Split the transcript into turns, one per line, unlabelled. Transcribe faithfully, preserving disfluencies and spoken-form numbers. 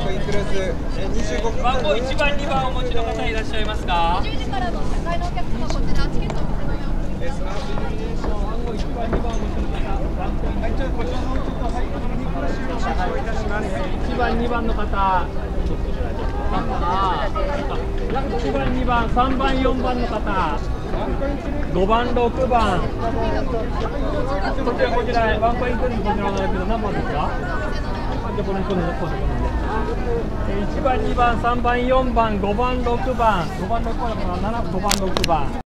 番号いちばん、にばんお持ちの方いらっしゃいますか？
じゅうじからの初回のお客様、こちらチケットをお持ちのようです。
番号いちばん、にばんお持ちの方、はい、じゃあこちらのちょっとはい、いちばん、にばんの方、いちばん、にばん、さんばん、よんばんの方、ごばん、ろくばん、こちらこちらワンコインクルーこちらなんだけど何番ですか？じゃこれこれこれこれいちばん、にばん、さんばん、よんばん、ごばん、ろくばん、ごばん、ろくばん、ごばん、ろくばん。